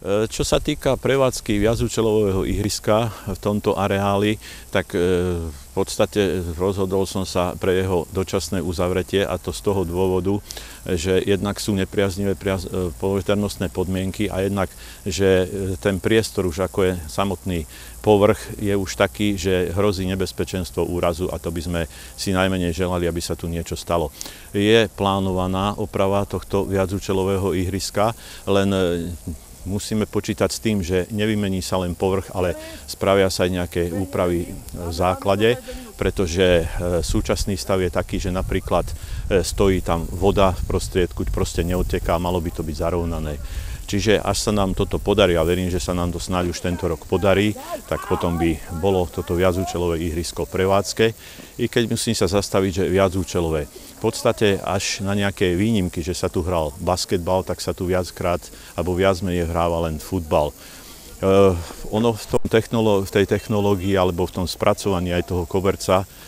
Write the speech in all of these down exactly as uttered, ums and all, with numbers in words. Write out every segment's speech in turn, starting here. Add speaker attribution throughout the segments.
Speaker 1: Čo sa týka prevádzky viacúčelového ihriska v tomto areáli, tak v podstate rozhodol som sa pre jeho dočasné uzavretie, a to z toho dôvodu, že jednak sú nepriaznivé poveternostné podmienky a jednak, že ten priestor už ako je samotný povrch je už taký, že hrozí nebezpečenstvo úrazu, a to by sme si najmenej želali, aby sa tu niečo stalo. Je plánovaná oprava tohto viacúčelového ihriska, len musíme počítať s tým, že nevymení sa len povrch, ale spravia sa aj nejaké úpravy v základe, pretože súčasný stav je taký, že napríklad stojí tam voda v prostriedku, proste neodteká, malo by to byť zarovnané. Čiže až sa nám toto podarí, a verím, že sa nám to snáď už tento rok podarí, tak potom by bolo toto viacúčelové ihrisko v prevádzke. I keď musím sa zastaviť, že viacúčelové. V podstate až na nejaké výnimky, že sa tu hral basketbal, tak sa tu viackrát alebo viac menej hráva len futbal. Uh, ono v, tom technolo- v tej technológii alebo v tom spracovaní aj toho koberca uh,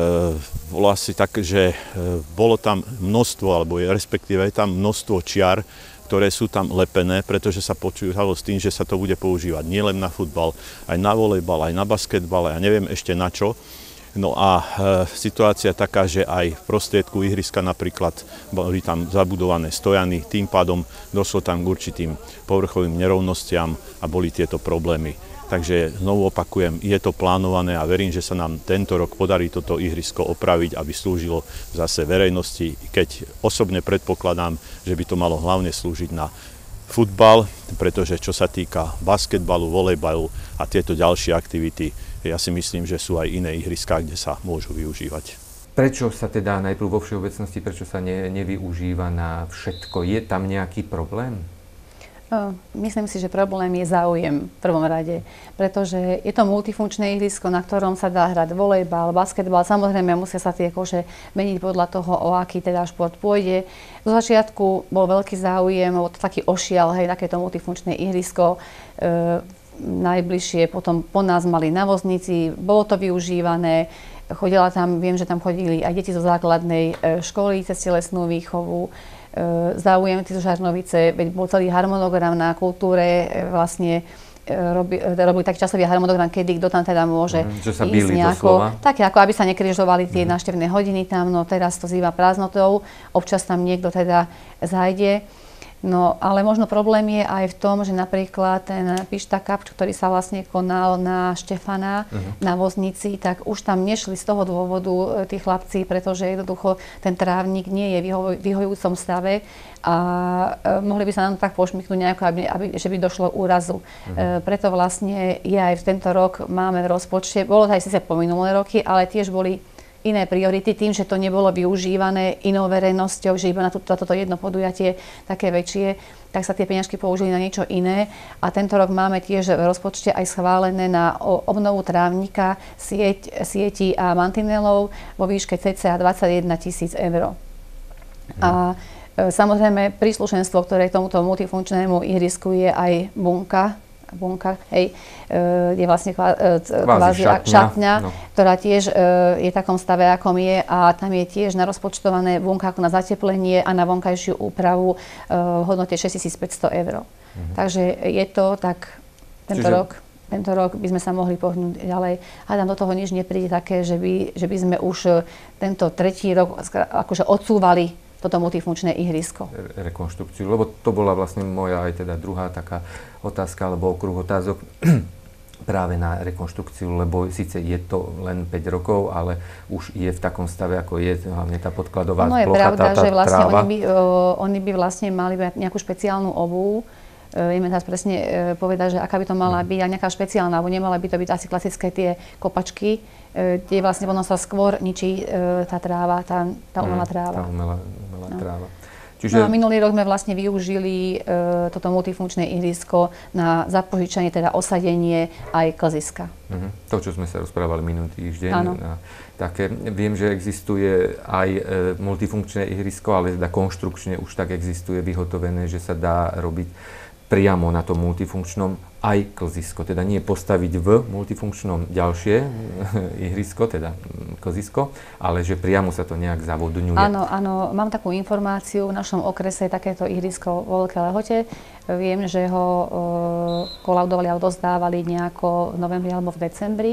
Speaker 1: bolo asi tak, že uh, bolo tam množstvo, alebo je, respektíve je tam množstvo čiar, ktoré sú tam lepené, pretože sa počúvalo s tým, že sa to bude používať nielen na futbal, aj na volejbal, aj na basketbal, a ja neviem ešte na čo. No a e, situácia taká, že aj v prostriedku ihriska napríklad boli tam zabudované stojany, tým pádom došlo tam k určitým povrchovým nerovnostiam a boli tieto problémy. Takže znovu opakujem, je to plánované a verím, že sa nám tento rok podarí toto ihrisko opraviť, aby slúžilo zase verejnosti, keď osobne predpokladám, že by to malo hlavne slúžiť na futbal, pretože čo sa týka basketbalu, volejbalu a tieto ďalšie aktivity, ja si myslím, že sú aj iné ihriská, kde sa môžu využívať.
Speaker 2: Prečo sa teda najprv vo všeobecnosti, prečo sa ne, nevyužíva na všetko? Je tam nejaký problém?
Speaker 3: Myslím si, že problém je záujem v prvom rade, pretože je to multifunkčné ihrisko, na ktorom sa dá hrať volejbal, basketbal. Samozrejme musia sa tie koše meniť podľa toho, o aký teda šport pôjde. Do začiatku bol veľký záujem, bol to taký ošial, hej, takéto multifunkčné ihrisko. E, najbližšie potom po nás mali na Voznici, bolo to využívané. Chodila tam, viem, že tam chodili aj deti zo základnej školy cez telesnú výchovu. Záujem zo Žarnovice, veď bol celý harmonogram na kultúre, vlastne robili robi taký časový harmonogram, kedy kto tam teda môže mm,
Speaker 2: že sa
Speaker 3: ísť nejako. Také ako aby sa nekrižovali tie mm. návštevné hodiny tam, no teraz to zýva prázdnotou, občas tam niekto teda zajde. No, ale možno problém je aj v tom, že napríklad ten Pišta Cup, ktorý sa vlastne konal na Štefana, uh-huh. na Voznici, tak už tam nešli z toho dôvodu tí chlapci, pretože jednoducho ten trávnik nie je v vyhojujúcom stave a e, mohli by sa nám tak pošmyknúť nejako, aby, aby, že by došlo k úrazu. Uh-huh. E, preto vlastne je aj v tento rok máme v rozpočte, bolo to aj síce po minulé roky, ale tiež boli iné priority tým, že to nebolo využívané inou verejnosťou, že iba na to, toto jedno podujatie také väčšie, tak sa tie peniažky použili na niečo iné. A tento rok máme tiež v rozpočte aj schválené na obnovu trávnika, sieť, sietí a mantinelov vo výške cca dvadsaťjeden tisíc eur. Hmm. A e, samozrejme príslušenstvo, ktoré k tomuto multifunkčnému ihrisku je aj bunka, bunka, hej, je vlastne kvázi šatňa, šatňa no. ktorá tiež je v takom stave, akom je, a tam je tiež narozpočtované bunka na zateplenie a na vonkajšiu úpravu v hodnote šesťtisícpäťsto eur. Mhm. Takže je to tak, tento Čiže... rok, tento rok by sme sa mohli pohnúť ďalej. A tam do toho nič nepríde také, že by, že by sme už tento tretí rok akože odsúvali toto multifunkčné ihrisko.
Speaker 2: Re- rekonštrukciu, lebo to bola vlastne moja aj teda druhá taká otázka, alebo okruh otázok práve na rekonštrukciu, lebo síce je to len päť rokov, ale už je v takom stave, ako je, hlavne tá podkladová
Speaker 3: plocha,
Speaker 2: tá,
Speaker 3: tá, pravda,
Speaker 2: tá
Speaker 3: že vlastne
Speaker 2: tráva.
Speaker 3: Oni by, o, oni by vlastne mali nejakú špeciálnu obuv. Vieme teraz presne e, povedať, že aká by to mala byť, a nejaká špeciálna, alebo nemala by to byť asi klasické tie kopačky, e, kde vlastne potom sa skôr ničí e, tá tráva, tá, tá umelá tráva.
Speaker 2: Tá umelá, umelá no. tráva.
Speaker 3: Čiže... No a minulý rok sme vlastne využili e, toto multifunkčné ihrisko na zapožičanie, teda osadenie aj klziska.
Speaker 2: Uh-huh. To, čo sme sa rozprávali minulý týždeň.
Speaker 3: Áno.
Speaker 2: Také, viem, že existuje aj e, multifunkčné ihrisko, ale teda konštrukčne už tak existuje vyhotovené, že sa dá robiť priamo na tom multifunkčnom aj klzisko. Teda nie postaviť v multifunkčnom ďalšie ihrisko, teda klzisko, ale že priamo sa to nejak zavodňuje.
Speaker 3: Áno, áno, mám takú informáciu, v našom okrese je takéto ihrisko vo Veľkej Lehote. Viem, že ho e, kolaudovali a odozdávali nejako v novembri alebo v decembri.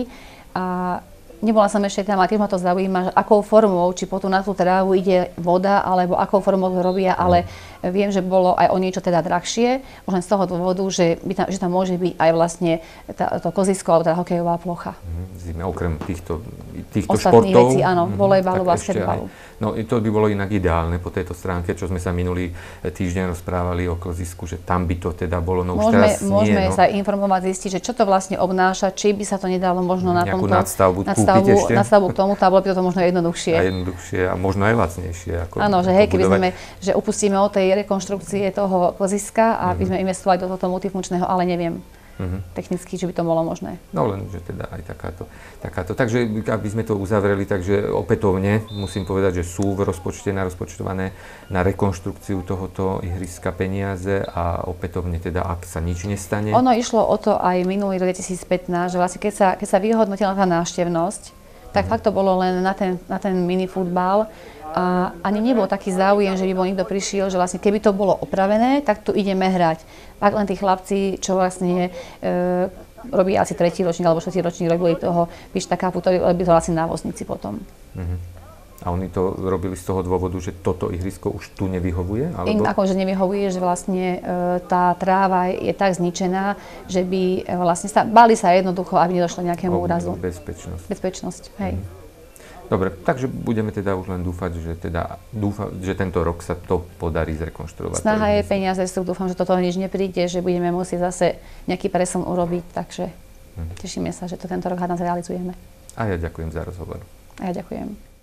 Speaker 3: A nebola som ešte tam, ale tiež ma to zaujíma, že akou formou, či potom na tú trávu ide voda, alebo akou formou to robia, ale viem, že bolo aj o niečo teda drahšie, už len z toho dôvodu, že, by tam, že tam môže byť aj vlastne tá, to kozisko, alebo teda hokejová plocha.
Speaker 2: Zime, okrem týchto, týchto
Speaker 3: ostatných
Speaker 2: športov.
Speaker 3: Vecí, áno, volejbalu, basketbalu.
Speaker 2: No to by bolo inak ideálne po tejto stránke, čo sme sa minulý týždeň rozprávali o klzisku, že tam by to teda bolo, no už
Speaker 3: môžeme,
Speaker 2: teraz
Speaker 3: môžeme
Speaker 2: nie. Môžeme
Speaker 3: no. sa informovať, zistiť, že čo to vlastne obnáša, či by sa to nedalo možno na
Speaker 2: nejakú
Speaker 3: tomto
Speaker 2: nadstavbu,
Speaker 3: nadstavbu, nadstavbu k tomu, tá bolo by to možno jednoduchšie.
Speaker 2: A jednoduchšie a možno aj lacnejšie.
Speaker 3: Áno, že hej, keby sme, že upustíme od tej rekonštrukcie toho klziska a by
Speaker 2: mm-hmm.
Speaker 3: sme investovali do tohto multifunkčného, ale neviem. Mm-hmm. Technicky, či by to bolo možné.
Speaker 2: No len, že teda aj takáto, takáto. Takže, aby sme to uzavreli, takže opätovne musím povedať, že sú v rozpočte narozpočtované na rekonštrukciu tohoto ihriska peniaze a opätovne teda, ak sa nič nestane.
Speaker 3: Ono išlo o to aj minulý rok dvetisícpätnásť, že vlastne keď sa, keď sa vyhodnotila tá návštevnosť, tak mm-hmm. fakt to bolo len na ten, na ten minifutbal. A ani nebol taký záujem, že by bol niekto prišiel, že vlastne keby to bolo opravené, tak tu ideme hrať. Pak len tí chlapci, čo vlastne e, robí asi tretí ročník alebo štvrtý ročník, robili toho Pišta Cupu, to robili to vlastne návozníci potom.
Speaker 2: Uh-huh. A oni to robili z toho dôvodu, že toto ihrisko už tu nevyhovuje? Alebo...
Speaker 3: Im akože nevyhovuje, že vlastne e, tá tráva je tak zničená, že by e, vlastne sa, báli sa jednoducho, aby nedošlo nejakému úrazu.
Speaker 2: Bezpečnosť.
Speaker 3: Bezpečnosť, hej. Uh-huh.
Speaker 2: Dobre, takže budeme teda už len dúfať, že, teda, dúfa, že tento rok sa to podarí zrekonštruovať.
Speaker 3: Snaha je, peniaze sú, dúfam, že toto nič nepríde, že budeme musieť zase nejaký presun urobiť, takže hm. tešíme sa, že to tento rok hádam zrealizujeme.
Speaker 2: A ja ďakujem za rozhovor.
Speaker 3: A ja ďakujem.